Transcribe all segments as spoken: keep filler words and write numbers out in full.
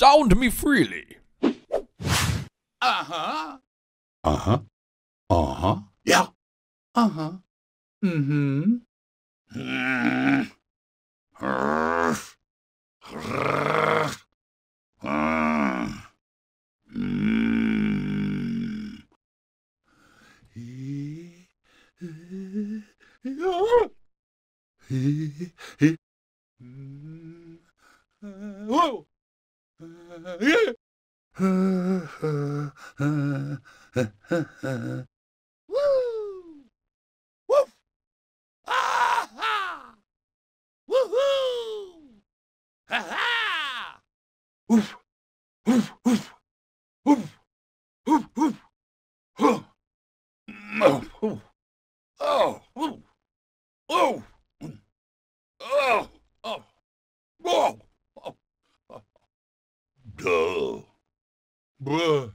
Sound me freely. Uh-huh. Uh-huh. Uh-huh. Yeah. Uh-huh. Mm-hmm. Mm. Mm. Whoa. Yeah. Woo! Woof! Ah-ha! Woohoo! Ha-ha! Woof! Woof! Woof! Woof! Woof! Woof! Huh. Oh! Oh! Oh! Oh! Oh! Oh! Oh! Oh! Oh! Oh! Duh! Bruh!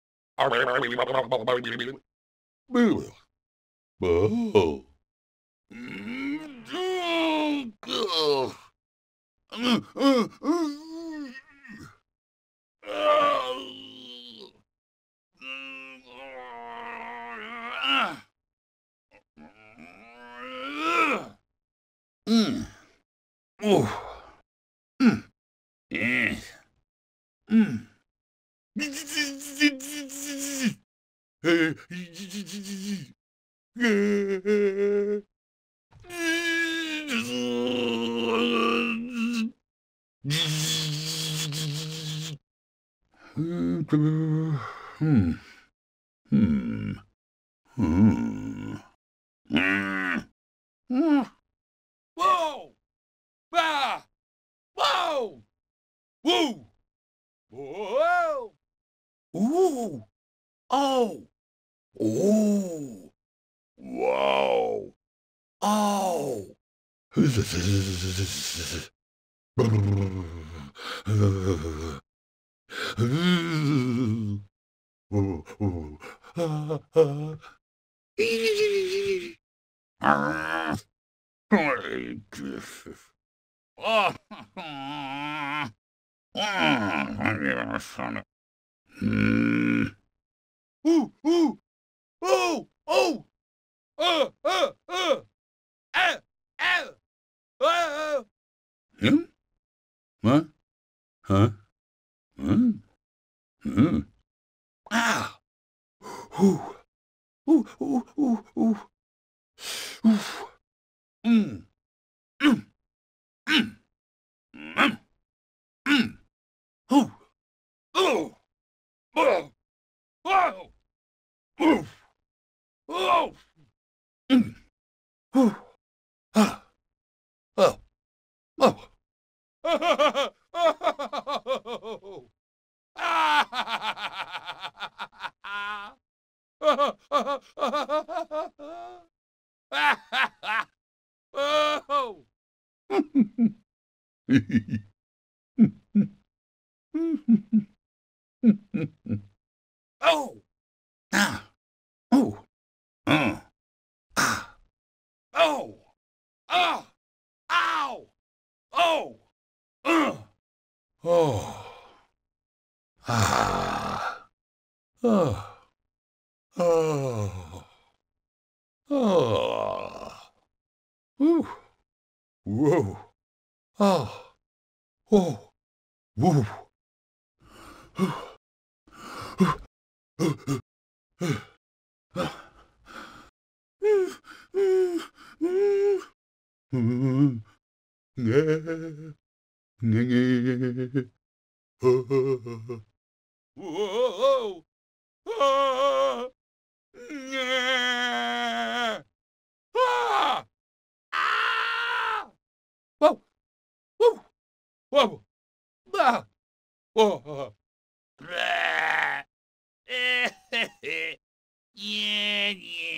Bruh! Bruh! Mm. Oh. Mm. Yeah. Mm. Hmm. Hmm. Hmm. Hmm. Hmm. Whoa! Bah! Whoa! Woo! Whoa! Ooh! Oh! Oh! Wow! Oh! Ooh, ooh, oh, oh, uh, uh, uh, ow, ow, oh. Him? What? Huh? Huh? Huh? Ah! Ooh, ooh, ooh, ooh, ooh, ooh. Mm, mm, mm, mm, mm. Ooh, oh, oh, oh, ooh, oh, mm, ooh, ah, oh, oh. Oh! Oh! Ah! Oh! Uh! Ah! Oh! Ah! Ow! Oh! Uh! Oh! Ah! Oh! Oh! Oh! Woo! Whoa! Oh! Oh! Woo! Whoa! Ah! Yeah! Ah! Ah! Whoa! Whoa! Whoa! Ah! Whoa! Blah! Yeah, yeah.